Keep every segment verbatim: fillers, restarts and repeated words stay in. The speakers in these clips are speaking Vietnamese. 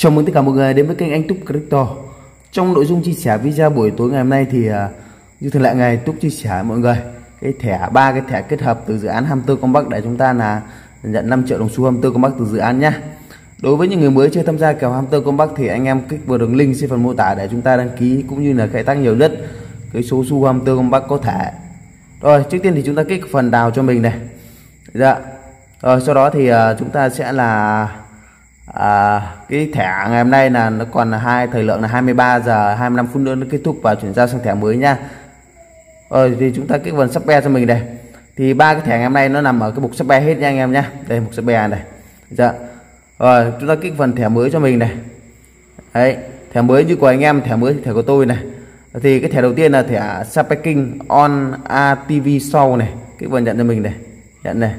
Chào mừng tất cả mọi người đến với kênh Anh Túc Crypto. Trong nội dung chia sẻ video buổi tối ngày hôm nay thì uh, như thường lệ ngày Túc chia sẻ mọi người cái thẻ ba cái thẻ kết hợp từ dự án Hamster Combat để chúng ta là nhận năm triệu đồng xu Hamster Combat từ dự án nhé. Đối với những người mới chưa tham gia kèo Hamster Combat thì anh em kích vào đường link trên phần mô tả để chúng ta đăng ký cũng như là khai thác nhiều nhất cái số xu Hamster Combat có thể. Rồi trước tiên thì chúng ta kích phần đào cho mình này. Dạ. Rồi sau đó thì uh, chúng ta sẽ là À, cái thẻ ngày hôm nay là nó còn là hai thời lượng là hai mươi ba giờ hai mươi lăm phút nữa nó kết thúc và chuyển giao sang thẻ mới nha. Rồi thì chúng ta kích phần sắp be cho mình đây. Thì ba cái thẻ ngày hôm nay nó nằm ở cái mục sắp be hết nha anh em nhé. Đây mục sắp be này. Dạ. Rồi chúng ta kích phần thẻ mới cho mình này. Đấy, thẻ mới như của anh em, thẻ mới thì thẻ của tôi này. Thì cái thẻ đầu tiên là thẻ Spaking on a tê vê Show này, kích vào nhận cho mình này. Nhận này.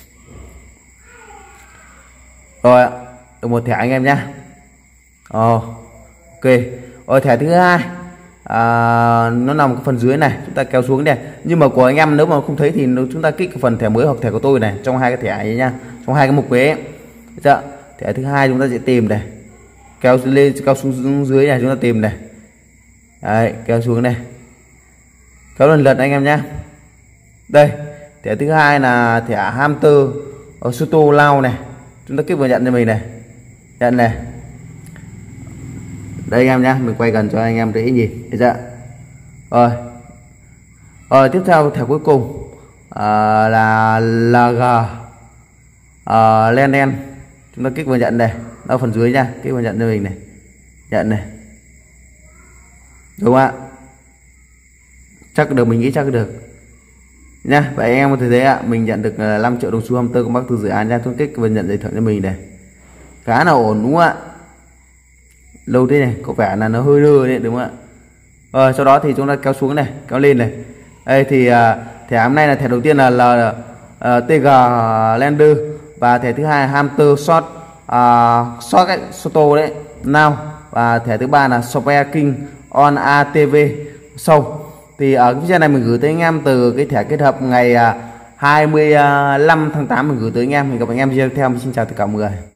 Rồi ạ. Được một thẻ anh em nhé. Ồ, ok. Rồi thẻ thứ hai à, nó nằm cái phần dưới này, chúng ta kéo xuống đây. Nhưng mà của anh em nếu mà không thấy thì chúng ta kích cái phần thẻ mới hoặc thẻ của tôi này trong hai cái thẻ ấy nha, trong hai cái mục ấy. Dạ. Thẻ thứ hai chúng ta sẽ tìm này, kéo lên kéo xuống dưới này chúng ta tìm này. Đấy, kéo xuống này, kéo lần lượt anh em nhé. Đây thẻ thứ hai là thẻ Hamster ở Soto Lao này, chúng ta kích vào nhận cho mình này. Nhận này. Đây anh em nhá, mình quay gần cho anh em dễ nhìn. Dạ. Rồi. Rồi tiếp theo thẻ cuối cùng à, là lờ giê à, Lenden. Chúng ta kích vào nhận này, ở phần dưới nha, kích vào nhận cho mình này. Nhận này. Đúng không ạ? Chắc được, mình nghĩ chắc được. Nha, vậy anh em có thể thấy ạ, mình nhận được năm triệu đồng xu Hamster Combat từ dự án nha, tôi kích vào nhận giải thưởng cho mình này. Khá là ổn đúng không ạ? Lâu thế này có vẻ là nó hơi lơ đấy đúng không ạ? Rồi sau đó thì chúng ta kéo xuống này, kéo lên này. Đây thì uh, thẻ hôm nay là thẻ đầu tiên là, là uh, tê giê Lender và thẻ thứ hai là Hamster Short uh, Short ấy, Soto đấy Now, và thẻ thứ ba là Spaking on a tê vê Show. Thì ở cái video này mình gửi tới anh em từ cái thẻ kết hợp ngày uh, hai mươi lăm tháng tám mình gửi tới anh em. Mình gặp anh em video tiếp theo. Xin chào tất cả mọi người.